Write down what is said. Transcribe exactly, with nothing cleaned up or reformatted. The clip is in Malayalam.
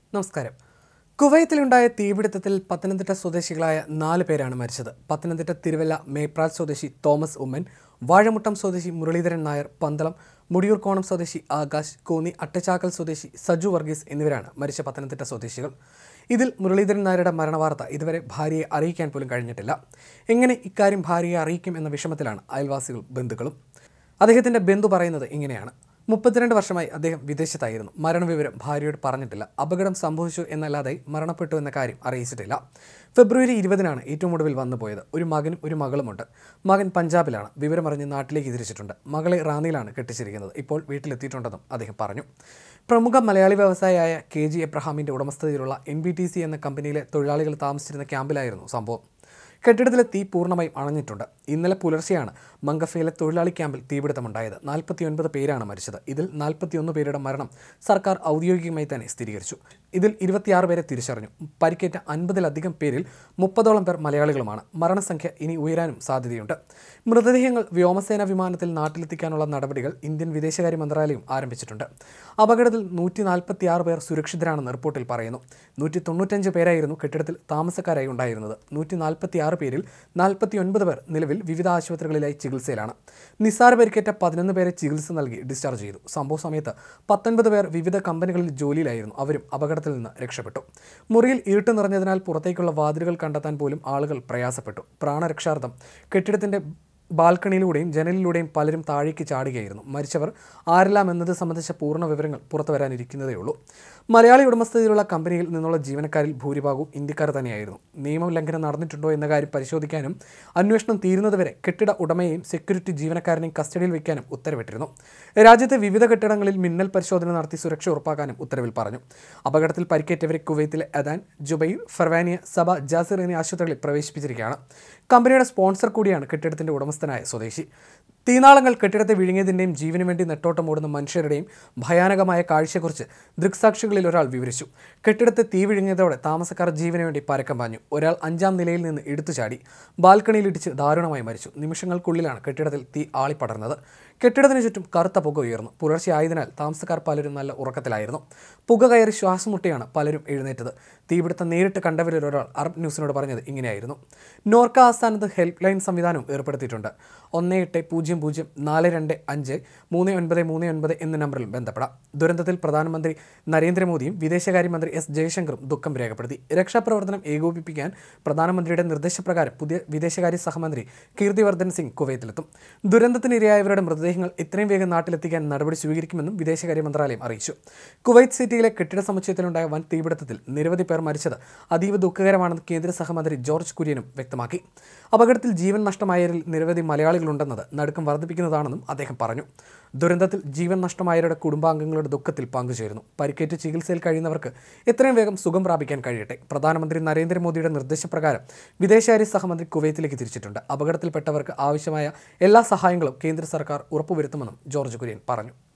നമസ്കാരം. കുവൈത്തിലുണ്ടായ തീപിടുത്തത്തിൽ പത്തനംതിട്ട സ്വദേശികളായ നാല് പേരാണ് മരിച്ചത്. പത്തനംതിട്ട തിരുവല്ല മേപ്രാൽ സ്വദേശി തോമസ് ഉമ്മൻ, വാഴമുട്ടം സ്വദേശി മുരളീധരൻ നായർ, പന്തളം മുടിയൂർക്കോണം സ്വദേശി ആകാശ്, കോന്നി അട്ടച്ചാക്കൽ സ്വദേശി സജു വർഗീസ് എന്നിവരാണ് മരിച്ച പത്തനംതിട്ട സ്വദേശികൾ. ഇതിൽ മുരളീധരൻ നായരുടെ മരണവാർത്ത ഇതുവരെ ഭാര്യയെ അറിയിക്കാൻ പോലും കഴിഞ്ഞിട്ടില്ല. എങ്ങനെ ഇക്കാര്യം ഭാര്യയെ അറിയിക്കും എന്ന വിഷമത്തിലാണ് അയൽവാസികളും ബന്ധുക്കളും. അദ്ദേഹത്തിൻ്റെ ബന്ധു പറയുന്നത് ഇങ്ങനെയാണ്: മുപ്പത്തിരണ്ട് വർഷമായി അദ്ദേഹം വിദേശത്തായിരുന്നു. മരണവിവരം ഭാര്യയോട് പറഞ്ഞിട്ടില്ല. അപകടം സംഭവിച്ചു എന്നല്ലാതെ മരണപ്പെട്ടു എന്ന കാര്യം അറിയിച്ചിട്ടില്ല. ഫെബ്രുവരി ഇരുപതിനാണ് ഏറ്റവും ഒടുവിൽ വന്നു പോയത്. ഒരു മകനും ഒരു മകളുമുണ്ട്. മകൻ പഞ്ചാബിലാണ്. വിവരമറിഞ്ഞ് നാട്ടിലേക്ക് തിരിച്ചിട്ടുണ്ട്. മകളെ റാന്നിയിലാണ് കെട്ടിച്ചിരിക്കുന്നത്. ഇപ്പോൾ വീട്ടിലെത്തിയിട്ടുണ്ടെന്നും അദ്ദേഹം പറഞ്ഞു. പ്രമുഖ മലയാളി വ്യവസായിയായ കെ ജി എബ്രഹാമിൻ്റെ ഉടമസ്ഥതയിലുള്ള എൻ ബി ടി സി എന്ന കമ്പനിയിലെ തൊഴിലാളികൾ താമസിച്ചിരുന്ന ക്യാമ്പിലായിരുന്നു സംഭവം. കെട്ടിടത്തിലെ തീ പൂർണ്ണമായും അണഞ്ഞിട്ടുണ്ട്. ഇന്നലെ പുലർച്ചെയാണ് മംഗഫയിലെ തൊഴിലാളി ക്യാമ്പിൽ തീപിടുത്തമുണ്ടായത്. നാൽപ്പത്തി ഒൻപത് പേരാണ് മരിച്ചത്. ഇതിൽ നാൽപ്പത്തിയൊന്ന് പേരുടെ മരണം സർക്കാർ ഔദ്യോഗികമായി തന്നെ സ്ഥിരീകരിച്ചു. ഇതിൽ ഇരുപത്തിയാറ് പേരെ തിരിച്ചറിഞ്ഞു. പരിക്കേറ്റ അൻപതിലധികം പേരിൽ മുപ്പതോളം പേർ മലയാളികളുമാണ്. മരണസംഖ്യ ഇനി ഉയരാനും സാധ്യതയുണ്ട്. മൃതദേഹങ്ങൾ വ്യോമസേന വിമാനത്തിൽ നാട്ടിലെത്തിക്കാനുള്ള നടപടികൾ ഇന്ത്യൻ വിദേശകാര്യ മന്ത്രാലയം ആരംഭിച്ചിട്ടുണ്ട്. അപകടത്തിൽ നൂറ്റി നാൽപ്പത്തി ആറ് പേർ സുരക്ഷിതരാണെന്ന് റിപ്പോർട്ടിൽ പറയുന്നു. നൂറ്റി തൊണ്ണൂറ്റഞ്ച് പേരായിരുന്നു കെട്ടിടത്തിൽ താമസക്കാരായി ഉണ്ടായിരുന്നത്. നൂറ്റി നാൽപ്പത്തി ആറ് പേരിൽ നാൽപ്പത്തി ഒൻപത് പേർ നിലവിൽ വിവിധ ആശുപത്രികളിലായി ചികിത്സയിലാണ്. നിസ്സാര പരിക്കേറ്റ പതിനൊന്ന് പേരെ ചികിത്സ നൽകി ഡിസ്ചാർജ് ചെയ്തു. സംഭവ സമയത്ത് പത്തൊൻപത് പേർ വിവിധ കമ്പനികളിൽ ജോലിയിലായിരുന്നു. അവരും അപകടത്തിൽ നിന്ന് രക്ഷപ്പെട്ടു. മുറിയിൽ ഇരുട്ട് നിറഞ്ഞതിനാൽ പുറത്തേക്കുള്ള വാതിലുകൾ കണ്ടെത്താൻ പോലും ആളുകൾ പ്രയാസപ്പെട്ടു. പ്രാണരക്ഷാർത്ഥം കെട്ടിടത്തിൻ്റെ ബാൽക്കണിയിലൂടെയും ജനലിലൂടെയും പലരും താഴേക്ക് ചാടുകയായിരുന്നു. മരിച്ചവർ ആരെല്ലാം എന്നത് സംബന്ധിച്ച പൂർണ്ണ വിവരങ്ങൾ പുറത്തു വരാനിരിക്കുന്നതേ ഉള്ളൂ. മലയാളി ഉടമസ്ഥതയിലുള്ള കമ്പനിയിൽ നിന്നുള്ള ജീവനക്കാരിൽ ഭൂരിഭാഗവും ഇന്ത്യക്കാർ തന്നെയായിരുന്നു. നിയമലംഘനം നടന്നിട്ടുണ്ടോ എന്ന കാര്യം പരിശോധിക്കാനും അന്വേഷണം തീരുന്നതുവരെ കെട്ടിട ഉടമയെയും സെക്യൂരിറ്റി ജീവനക്കാരനെയും കസ്റ്റഡിയിൽ വയ്ക്കാനും ഉത്തരവിട്ടിരുന്നു. രാജ്യത്തെ വിവിധ കെട്ടിടങ്ങളിൽ മിന്നൽ പരിശോധന നടത്തി സുരക്ഷ ഉറപ്പാക്കാനും ഉത്തരവിൽ പറഞ്ഞു. അപകടത്തിൽ പരിക്കേറ്റവരെ കുവൈത്തിലെ അദാൻ, ജുബൈർ, ഫർവാനിയ, സബ, ജാസിർ എന്നീ ആശുപത്രികളിൽ പ്രവേശിപ്പിച്ചിരിക്കുകയാണ്. കമ്പനിയുടെ സ്പോൺസർ കൂടിയാണ് കെട്ടിടത്തിൻ്റെ ഉടമസ്ഥനായ സ്വദേശി. തീനാളങ്ങൾ കെട്ടിടത്തെ വിഴുങ്ങിയതിൻ്റെയും ജീവന് വേണ്ടി നെട്ടോട്ടമോടുന്ന മനുഷ്യരുടെയും ഭയാനകമായ കാഴ്ചയെക്കുറിച്ച് ദൃക്സാക്ഷികളിൽ ഒരാൾ വിവരിച്ചു. കെട്ടിടത്തെ തീ വിഴുങ്ങിയതോടെ താമസക്കാർ ജീവന് വേണ്ടി പരക്കം പാഞ്ഞു. ഒരാൾ അഞ്ചാം നിലയിൽ നിന്ന് എടുത്തു ചാടി ബാൽക്കണിയിലിടിച്ച് ദാരുണമായി മരിച്ചു. നിമിഷങ്ങൾക്കുള്ളിലാണ് കെട്ടിടത്തിൽ തീ ആളിപ്പടർന്നത്. കെട്ടിടത്തിന് ചുറ്റും കറുത്ത പുക ഉയർന്നു. പുലർച്ചെ ആയതിനാൽ താമസക്കാർ പലരും നല്ല ഉറക്കത്തിലായിരുന്നു. പുക കയറി ശ്വാസം മുട്ടിയാണ് പലരും എഴുന്നേറ്റത്. തീപിടുത്തം നേരിട്ട് കണ്ടവരിൽ ഒരാൾ അറബ് ന്യൂസിനോട് പറഞ്ഞത് ഇങ്ങനെയായിരുന്നു: നോർക്ക ആസ്ഥാനത്ത് ഹെൽപ്പ് ലൈൻ സംവിധാനവും ഏർപ്പെടുത്തിയിട്ടുണ്ട്. ഒന്ന് എട്ട് പൂജ്യം പൂജ്യം നാല് രണ്ട് അഞ്ച് മൂന്ന് ഒൻപത് മൂന്ന് ഒൻപത് എന്ന നമ്പറിൽ ബന്ധപ്പെടാം. ദുരന്തത്തിൽ പ്രധാനമന്ത്രി നരേന്ദ്രമോദിയും വിദേശകാര്യമന്ത്രി എസ് ജയശങ്കറും ദുഃഖം രേഖപ്പെടുത്തി. രക്ഷാപ്രവർത്തനം ഏകോപിപ്പിക്കാൻ പ്രധാനമന്ത്രിയുടെ നിർദ്ദേശപ്രകാരം പുതിയ വിദേശകാര്യ സഹമന്ത്രി കീർത്തിവർദ്ധൻ സിംഗ് കുവൈത്തിലെത്തും. ദുരന്തത്തിനിരയായവരുടെ മൃതദേഹങ്ങൾ എത്രയും വേഗം നാട്ടിലെത്തിക്കാൻ നടപടി സ്വീകരിക്കുമെന്നും വിദേശകാര്യ മന്ത്രാലയം അറിയിച്ചു. കുവൈത്ത് സിറ്റിയിലെ കെട്ടിട സമുച്ചയത്തിലുണ്ടായ വൻ തീപിടുത്തത്തിൽ നിരവധി പേർ മരിച്ചത് അതീവ ദുഃഖകരമാണെന്ന് കേന്ദ്ര സഹമന്ത്രി ജോർജ് കുര്യനും വ്യക്തമാക്കി. അപകടത്തിൽ ജീവൻ നഷ്ടമായവരിൽ നിരവധി മലയാളികളുണ്ടെന്നത് നടുക്കം വർദ്ധിപ്പിക്കുന്നതാണെന്നും അദ്ദേഹം പറഞ്ഞു. ദുരന്തത്തിൽ ജീവൻ നഷ്ടമായവരുടെ കുടുംബാംഗങ്ങളുടെ ദുഃഖത്തിൽ പങ്കുചേരുന്നു. പരിക്കേറ്റ് ചികിത്സയിൽ കഴിയുന്നവർക്ക് എത്രയും വേഗം സുഖം പ്രാപിക്കാൻ കഴിയട്ടെ. പ്രധാനമന്ത്രി നരേന്ദ്രമോദിയുടെ നിർദ്ദേശപ്രകാരം വിദേശകാര്യ സഹമന്ത്രി കുവൈത്തിലേക്ക് തിരിച്ചിട്ടുണ്ട്. അപകടത്തിൽപ്പെട്ടവർക്ക് ആവശ്യമായ എല്ലാ സഹായങ്ങളും കേന്ദ്ര സർക്കാർ ഉറപ്പുവരുത്തുമെന്നും ജോർജ് കുര്യൻ പറഞ്ഞു.